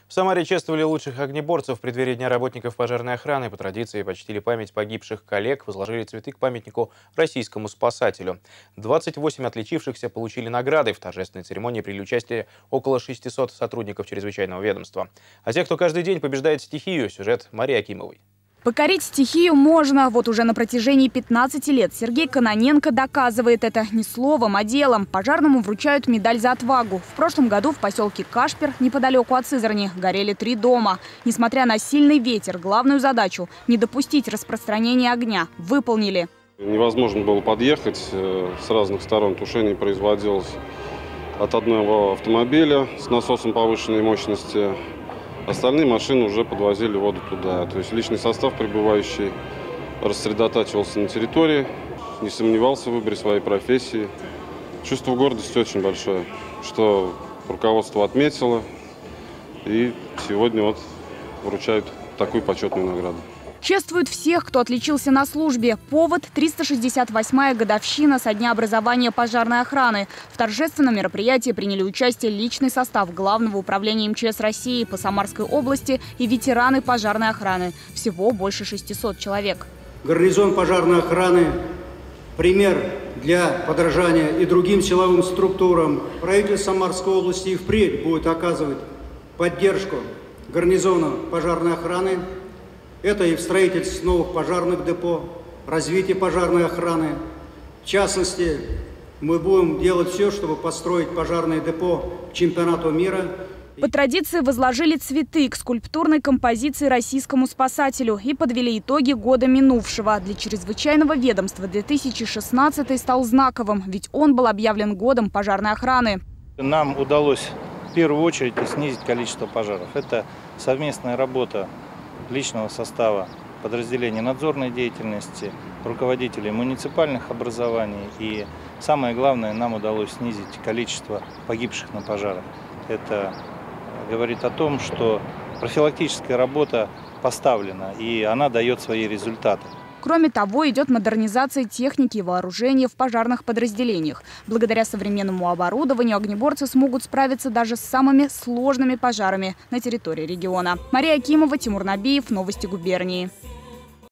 В Самаре чествовали лучших огнеборцев в преддверии Дня работников пожарной охраны. По традиции почтили память погибших коллег, возложили цветы к памятнику российскому спасателю. 28 отличившихся получили награды. В торжественной церемонии приняли участие около 600 сотрудников чрезвычайного ведомства. А те, кто каждый день побеждает стихию, сюжет Марии Акимовой. Покорить стихию можно. Вот уже на протяжении 15 лет Сергей Кононенко доказывает это не словом, а делом. Пожарному вручают медаль за отвагу. В прошлом году в поселке Кашпер, неподалеку от Сызрани, горели 3 дома. Несмотря на сильный ветер, главную задачу – не допустить распространения огня – выполнили. Невозможно было подъехать. С разных сторон тушение производилось от одного автомобиля с насосом повышенной мощности. Остальные машины уже подвозили воду туда. То есть личный состав, прибывающий, рассредотачивался на территории, не сомневался в выборе своей профессии. Чувство гордости очень большое, что руководство отметило. И сегодня вот вручают такую почетную награду. Чествуют всех, кто отличился на службе. Повод – 368-я годовщина со дня образования пожарной охраны. В торжественном мероприятии приняли участие личный состав Главного управления МЧС России по Самарской области и ветераны пожарной охраны. Всего больше 600 человек. Гарнизон пожарной охраны – пример для подражания и другим силовым структурам. Правительство Самарской области и впредь будет оказывать поддержку гарнизону пожарной охраны. Это и в строительстве новых пожарных депо, развитие пожарной охраны. В частности, мы будем делать все, чтобы построить пожарное депо к чемпионату мира. По традиции возложили цветы к скульптурной композиции российскому спасателю и подвели итоги года минувшего. Для чрезвычайного ведомства 2016 стал знаковым, ведь он был объявлен годом пожарной охраны. Нам удалось в первую очередь снизить количество пожаров. Это совместная работа личного состава подразделений надзорной деятельности, руководителей муниципальных образований. И самое главное, нам удалось снизить количество погибших на пожарах. Это говорит о том, что профилактическая работа поставлена, и она дает свои результаты. Кроме того, идет модернизация техники и вооружения в пожарных подразделениях. Благодаря современному оборудованию огнеборцы смогут справиться даже с самыми сложными пожарами на территории региона. Мария Акимова, Тимур Набиев. Новости губернии.